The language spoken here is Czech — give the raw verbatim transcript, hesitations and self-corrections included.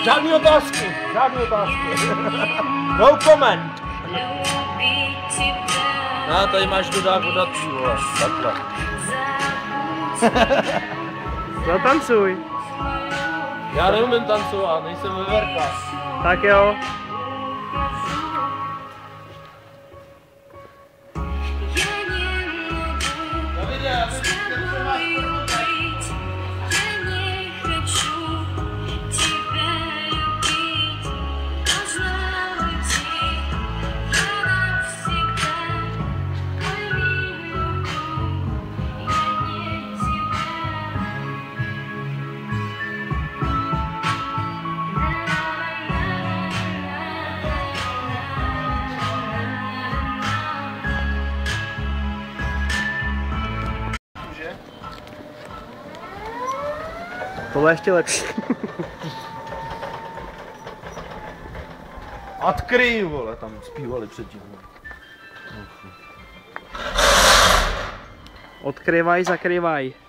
Žádný otázky, žádný otázky. No comment. No, tady máš dodák dodací, vole, takhle. Zatancuj. Já neumím tancovat, nejsem ve verkách. Tak jo. Tohle ještě lepší. Odkryj, vole, tam zpívali předtím. Odkryvaj, zakrývaj.